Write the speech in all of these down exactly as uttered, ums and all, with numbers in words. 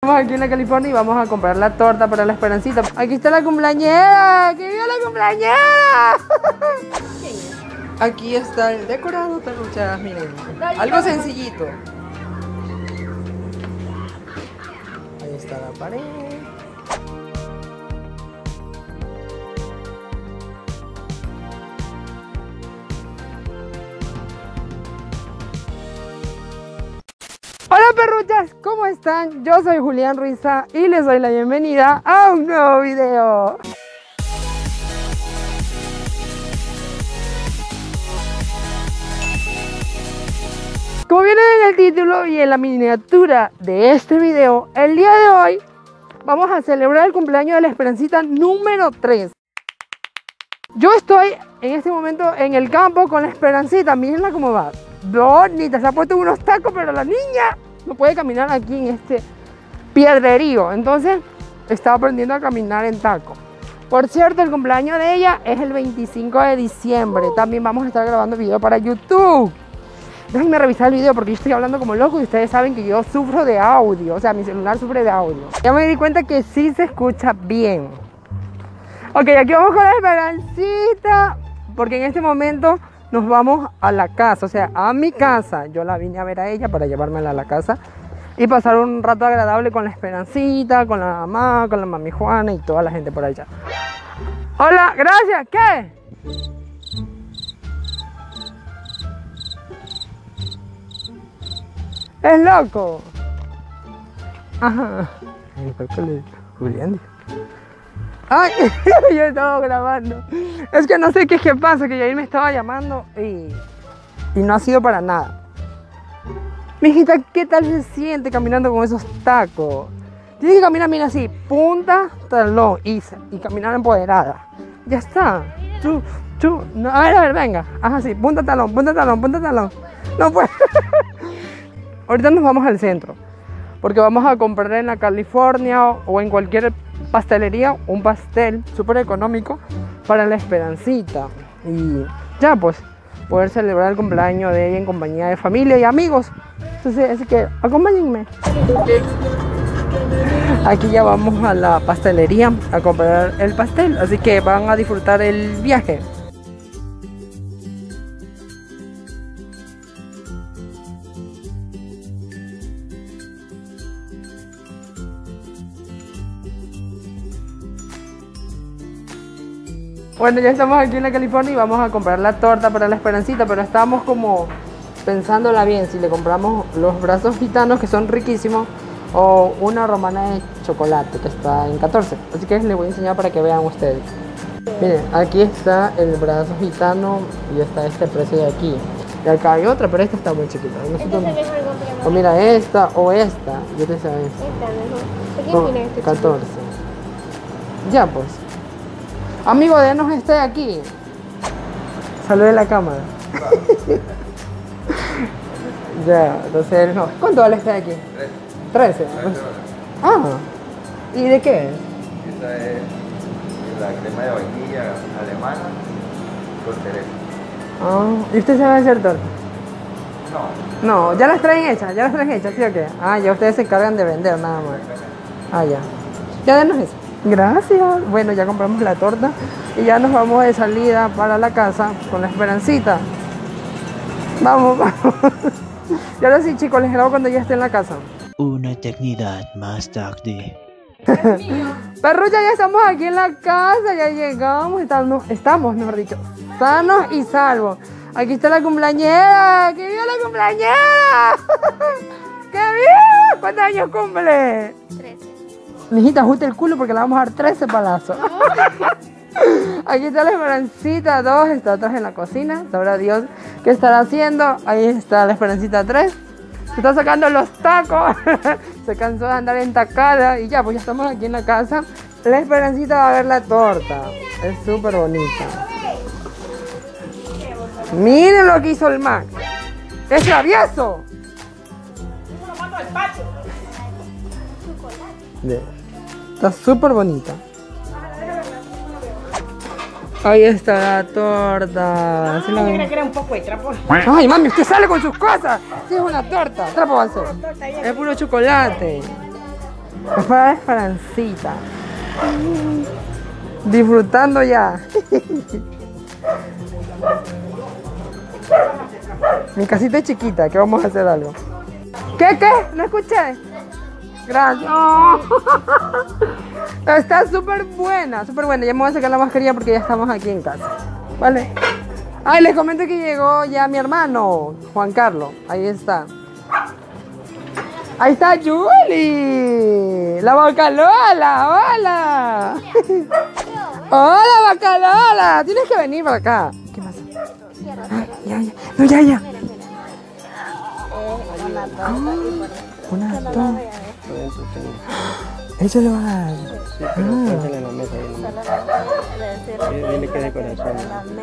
Estamos aquí en la California y vamos a comprar la torta para la Esperancita. Aquí está la cumpleañera. ¡Que viva la cumpleañera! Aquí está el decorado, perruchas, miren. Algo sencillito. Ahí está la pared. Hola perruchas, ¿cómo están? Yo soy Julián Ruiza y les doy la bienvenida a un nuevo video. Como viene en el título y en la miniatura de este video, el día de hoy vamos a celebrar el cumpleaños de la Esperancita número tres. Yo estoy en este momento en el campo con la Esperancita, mírenla cómo va. Bonita, se ha puesto unos tacos, pero la niña no puede caminar aquí en este piedrerío. Entonces está aprendiendo a caminar en taco. Por cierto, el cumpleaños de ella es el veinticinco de diciembre. También vamos a estar grabando video para YouTube. Déjenme revisar el video porque yo estoy hablando como loco y ustedes saben que yo sufro de audio. O sea, mi celular sufre de audio. Ya me di cuenta que sí se escucha bien. Ok, aquí vamos con la Esperancita, porque en este momento nos vamos a la casa, o sea, a mi casa. Yo la vine a ver a ella para llevármela a la casa y pasar un rato agradable con la Esperancita, con la mamá, con la mami Juana y toda la gente por allá. Hola, gracias, ¿qué? Es loco. Ajá. Julián. Ay, yo estaba grabando. Es que no sé qué es que pasa, que Yair me estaba llamando y, y no ha sido para nada. Mijita, ¿qué tal se siente caminando con esos tacos? Tienes que caminar, mira así, punta, talón y, y caminar empoderada. Ya está. Tú, tú, no, a ver, a ver, venga. Haz así, punta, talón, punta, talón, punta, talón. No puedo. Ahorita nos vamos al centro, porque vamos a comprar en la California o en cualquier pastelería un pastel súper económico para la Esperancita y ya pues poder celebrar el cumpleaños de ella en compañía de familia y amigos. Entonces, así que acompáñenme. Aquí ya vamos a la pastelería a comprar el pastel, así que van a disfrutar el viaje. Bueno, ya estamos aquí en la California y vamos a comprar la torta para la Esperancita, pero estábamos como pensándola bien, si le compramos los brazos gitanos, que son riquísimos, o una romana de chocolate, que está en catorce. Así que les voy a enseñar para que vean ustedes. Miren, aquí está el brazo gitano y está este precio de aquí. Y acá hay otra, pero esta está muy chiquita. Nosotros, o mira esta o esta, yo te sabes. Esta mejor. ¿Qué tiene este catorce? Ya pues. Amigo, denos este de aquí. Salude la cámara. Ya, entonces no. ¿Cuánto vale este de aquí? trece. Ah, ¿y de qué es? Esta es la crema de vainilla alemana con cereza. Ah, ¿y usted sabe hacer torta? No. No, ya las traen hechas, ya las traen hechas, ¿sí o qué? Ah, ya ustedes se encargan de vender nada más. Ah, ya. Ya denos eso. Gracias. Bueno, ya compramos la torta y ya nos vamos de salida para la casa con la Esperancita. Vamos, vamos. Y ahora sí, chicos, les grabo cuando ya esté en la casa. Una eternidad más tarde. Perrucha, ya estamos aquí en la casa, ya llegamos, estamos, estamos, mejor dicho, sanos y salvos. Aquí está la cumpleañera. ¡Que viva la cumpleañera! ¡Que viva! ¿Cuántos años cumple? trece. Mijita, ajuste el culo porque le vamos a dar trece palazos. Aquí está la Esperancita dos, está atrás en la cocina. Sabrá Dios qué estará haciendo. Ahí está la Esperancita tres. Se está sacando los tacos. Se cansó de andar entacada. Y ya, pues ya estamos aquí en la casa. La Esperancita va a ver la torta. Es súper bonita. Miren lo que hizo el Mac. ¡Es travieso! Está súper bonita. Ahí está la torta. Ah, ¿Sí yo la ven? creía que era un poco de trapo. Ay, mami, usted sale con sus cosas. Sí, es una torta. Trapo va a ser. Es puro chocolate. Es para la Esperancita. Disfrutando ya. Mi casita es chiquita, que vamos a hacer algo. ¿Qué, qué? No escuché. Gracias. Oh. Está súper buena, súper buena. Ya me voy a sacar la mascarilla porque ya estamos aquí en casa. ¿Vale? Ay, les comento que llegó ya mi hermano, Juan Carlos. Ahí está. Ahí está Julie. La Bacalola. Hola. Hola, Bacalola. Tienes que venir para acá. ¿Qué pasa? Ah, ya, ya. No, ya, ya. Ah, una dos. Eso lo va a dar. Sí, pero pónsela en la mesa. Dile que de corazón.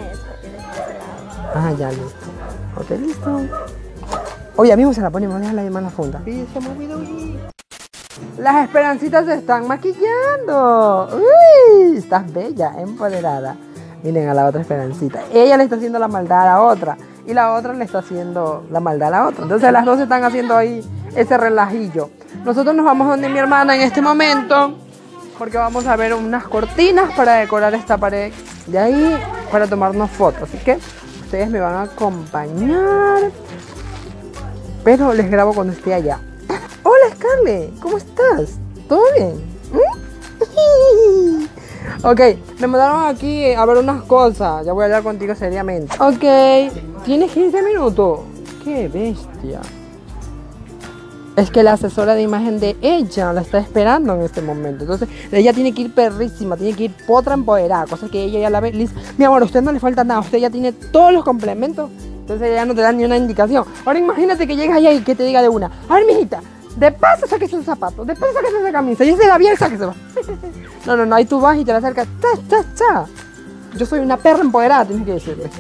Ah, ya, listo. Ok, listo. Oye, mismo se la ponemos, déjala de mano funda. Sí, se me olvidó. Las Esperancitas se están maquillando. Uy, estás bella, empoderada. Miren a la otra Esperancita. Ella le está haciendo la maldad a la otra. Y la otra le está haciendo la maldad a la otra. Entonces las dos están haciendo ahí ese relajillo. Nosotros nos vamos donde mi hermana en este momento. Porque vamos a ver unas cortinas para decorar esta pared de ahí. Para tomarnos fotos. Así que ustedes me van a acompañar. Pero les grabo cuando esté allá. Hola Scarlett, ¿cómo estás? ¿Todo bien? ¿Mm? Ok, me mandaron aquí a ver unas cosas. Ya voy a hablar contigo seriamente. Ok, tienes quince minutos. Qué bestia. Es que la asesora de imagen de ella la está esperando en este momento. Entonces, ella tiene que ir perrísima, tiene que ir potra empoderada. Cosa que ella ya la ve. Le dice, mi amor, a usted no le falta nada. Usted ya tiene todos los complementos. Entonces ella no te da ni una indicación. Ahora imagínate que llegas allá y que te diga de una. A ver, mijita, de paso saque sus zapatos, de paso saque esa camisa. Y ese de la bien saque se va. No, no, no, ahí tú vas y te la acercas. Cha, cha, cha. Yo soy una perra empoderada, tienes que decirle.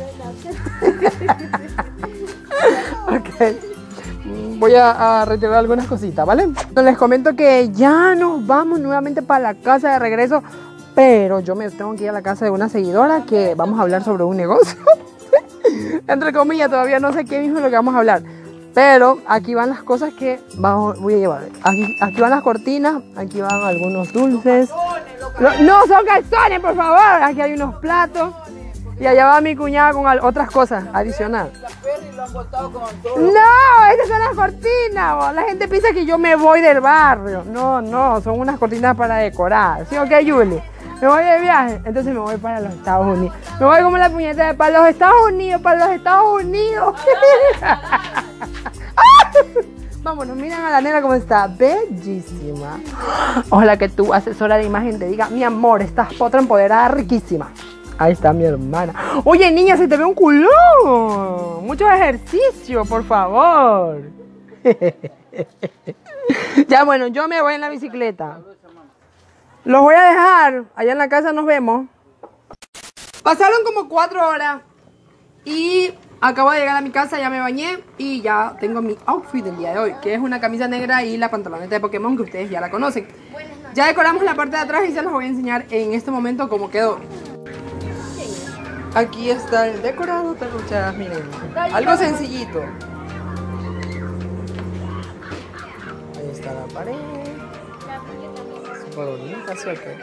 Ok. Voy a, a retirar algunas cositas, ¿vale? Entonces les comento que ya nos vamos nuevamente para la casa de regreso. Pero yo me tengo que ir a la casa de una seguidora que vamos a hablar sobre un negocio. Entre comillas, todavía no sé qué mismo es lo que vamos a hablar. Pero aquí van las cosas que vamos, voy a llevar. Aquí, aquí van las cortinas, aquí van algunos dulces. No, no son calzones, por favor. Aquí hay unos platos. Y allá va mi cuñada con otras cosas adicionales. No, estas son las cortinas. La gente piensa que yo me voy del barrio. No, no, son unas cortinas para decorar. ¿Sí o qué, Julie? Me voy de viaje, entonces me voy para los Estados Unidos. Me voy como la puñeta de para los Estados Unidos, para los Estados Unidos. Vámonos, miren a la nena como está, bellísima. Ojalá que tu asesora de imagen te diga, mi amor, estás potra empoderada, riquísima. Ahí está mi hermana. Oye, niña, se te ve un culón. Mucho ejercicio, por favor. Ya, bueno, yo me voy en la bicicleta. Los voy a dejar. Allá en la casa nos vemos. Pasaron como cuatro horas. Y acabo de llegar a mi casa, ya me bañé. Y ya tengo mi outfit del día de hoy, que es una camisa negra y la pantaloneta de Pokémon, que ustedes ya la conocen. Ya decoramos la parte de atrás y se los voy a enseñar en este momento cómo quedó. Aquí está el decorado, taruchas, miren. Algo sencillito. Ahí está la pared. Súper bonita, ¿sí o qué?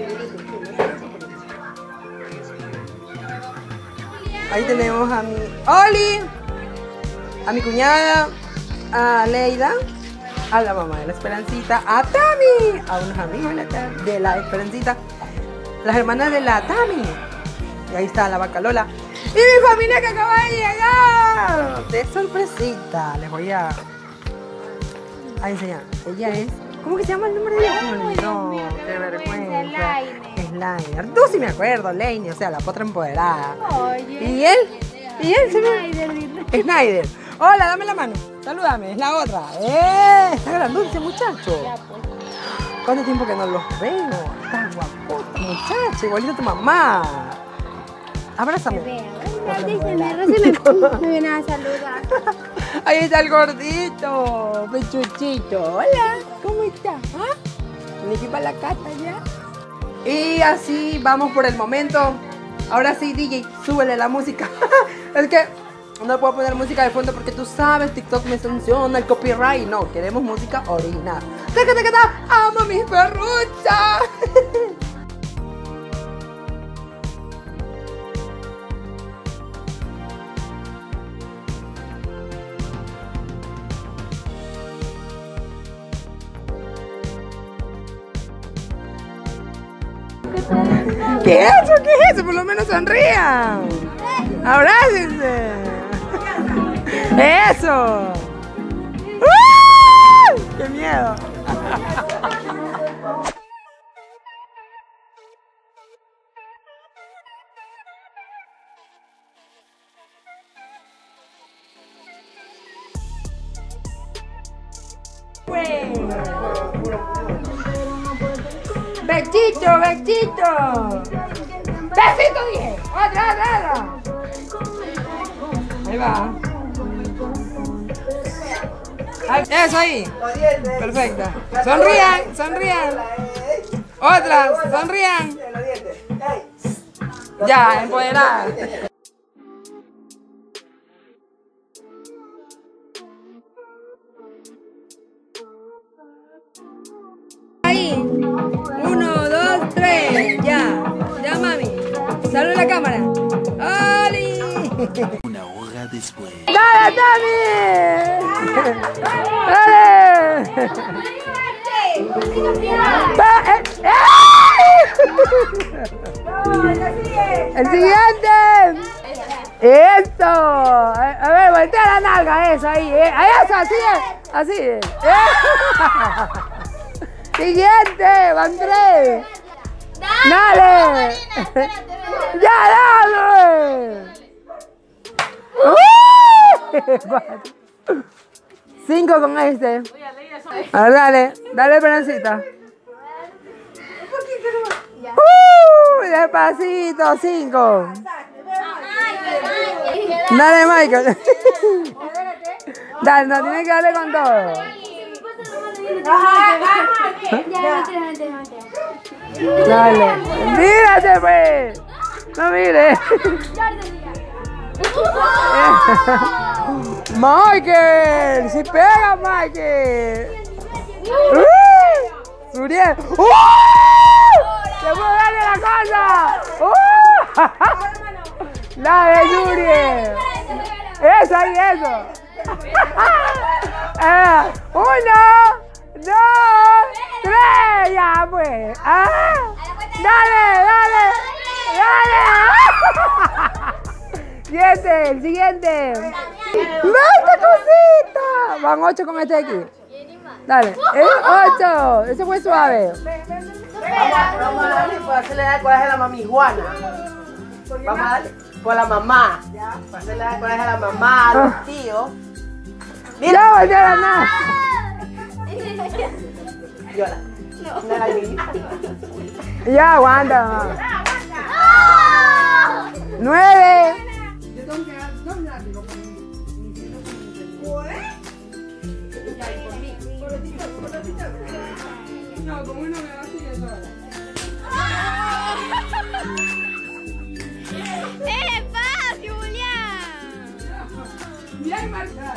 Ahí tenemos a mi Oli, a mi cuñada, a Leida, a la mamá de la Esperancita, a Tami, a unos amigos de la, de la Esperancita, las hermanas de la Tami. Y ahí está la Bacalola. Y mi familia que acaba de llegar. De sorpresita. Les voy a, a enseñar. Ella es... ¿Cómo que se llama el nombre de ella? No, no, qué vergüenza. Slainer. Tú sí me acuerdo, Laney, o sea, la potra empoderada. Oye. ¿Y él? ¿Y él? Snyder. Snyder. Hola, dame la mano. Salúdame, es la otra. ¡Eh! Está grandote ese muchacho. Ya, pues. ¿Cuánto tiempo que no los veo? Estás guapota, muchacho, igualito a tu mamá. Abrázame. Dice, me, me viene a saludar. Ahí está el gordito, pechuchito. Hola, ¿cómo está? ¿Ah? ¿Le equipa la cata ya? Y así vamos por el momento. Ahora sí, D J, súbele la música. Es que no puedo poner música de fondo porque tú sabes, TikTok me sanciona el copyright. No, queremos música original. ¡Taca, taca, taca! ¡Amo perrucha! ¿Qué es eso? ¿Qué es eso? Por lo menos sonrían. Abrácense. ¡Eso! ¡Uh! ¡Qué miedo! ¡Bechito, bechito! ¡Besito dije! ¡Otra, otra! Ahí va. Ahí, eso ahí. Perfecto. Sonrían, sonrían. Otra, sonrían. Ya, empoderada. Ahí. Uno, dos, tres. Ya. Ya, mami. Saluda a la cámara. ¡Oli! Una hora después. ¡Dale, Tami! ¡Dale! ¡Va, eh, ¡eh! ¡El siguiente! ¡Esto! A, a ver, voltea la nalga, eso ahí. Eh. Eso, así es. Así es. Eh. Siguiente, van tres. ¡Dale! ¡Ya, dale! ¡Uh! Cinco con este. A ver, dale, dale, Esperancita. ¡Uh! Despacito, cinco. Dale, Michael. Dale, no, tienes que darle con todo. Dale, mírate, pues. No mire. Michael, si pega, Michael. ¡Uh! Suriel. ¡Uh! ¡Se puede darle la cosa! ¡Uh! Dale, Suriel. Eso ahí, eso. eh, uno, dos, tres. Ya, pues. Ah, dale, dale, dale. Siguiente, el siguiente. ¡Esta cosita! Van ocho con este de aquí. Dale, es ocho. Ese fue suave. Vamos, vamos a darle por hacerle dar coraje a la mami Juana. Vamos a darle por la mamá. Para hacerle dar coraje a la mamá, a los tíos. Mira, voltea la nada. Llora. No. Ya, aguanta. Nueve. No, como uno me va a seguir sola. ¡Eh, paz, Julián! Bien marcado.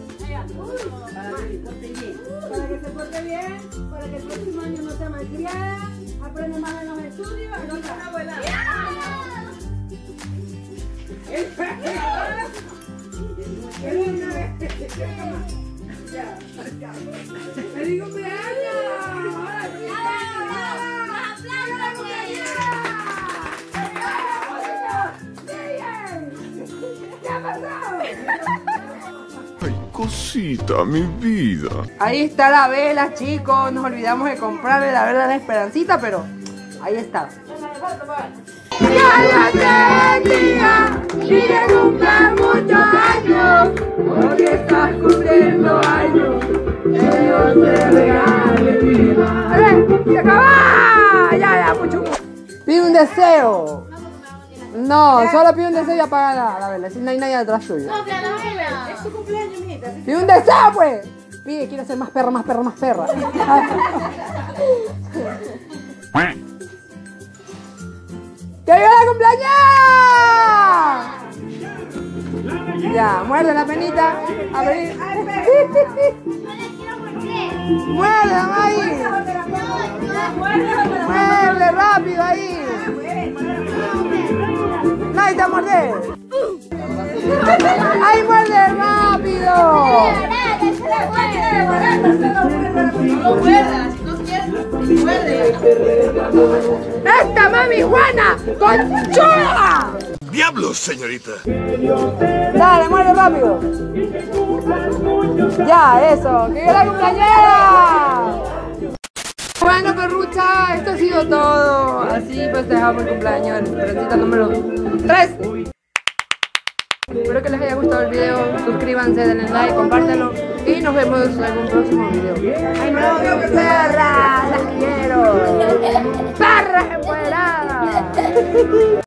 Para que se porte bien, para que el próximo año no sea malcriada, aprende más en los estudios y no sea abuela. ¡Feliz cumpleaños! Ay, cosita, mi vida. Ahí está la vela, chicos. Nos olvidamos de comprarle la vela a la Esperancita, pero ahí está. ¡Ya te bendiga! ¡Y que cumplas muchos años! Hoy estás cumpliendo años. Que Dios te regale vida. ¡Ale! ¡Se acabó! ¡Ya, ya, mucho! Pide un deseo. No, solo pide un deseo y apaga la, la vela. Si no hay nadie detrás suyo. No, pero la vela. Es su cumpleaños, mijita. Pide un deseo, pues. Pide, quiere ser más perra, más perra, más perra. ¡Que viva la cumpleaños! Ya, muerde la penita. A ver. Muerde, Maggie. ahí. Nadie te va a morder. ¡Ay, muerde rápido! No muerdas, si no quieres, muerde. ¡Esta mami Juana! ¡Conchuda! ¡Diablos, señorita! Dale, muerde rápido. Ya, eso. ¡Que viva la cumpleañera! Bueno, perrucha, esto ha sido todo. Así pues dejamos el cumpleaños de la Esperancita número tres. Espero que les haya gustado el video. Suscríbanse, denle like, compártanlo. Y nos vemos en un próximo video. ¡Ay, no, perras! ¡Las quiero! ¡Perras empoderadas!